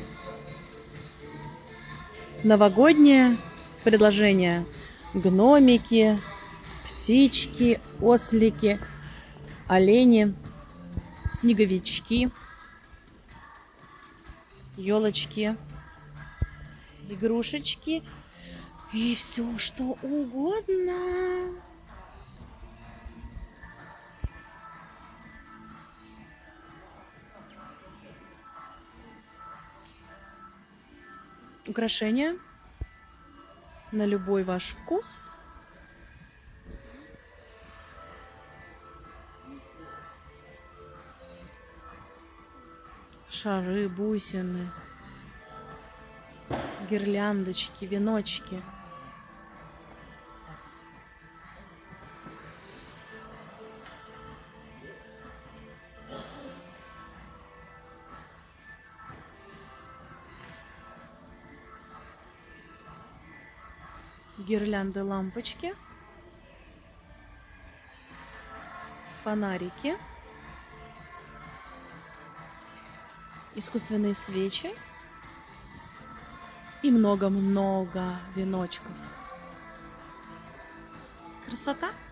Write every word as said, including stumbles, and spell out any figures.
Новогоднее предложение. Гномики, птички, ослики, олени, снеговички, елочки, игрушечки и все что угодно. Украшения на любой ваш вкус. Шары, бусины, гирляндочки, веночки. Гирлянды, лампочки, фонарики, искусственные свечи и много-много веночков. Красота!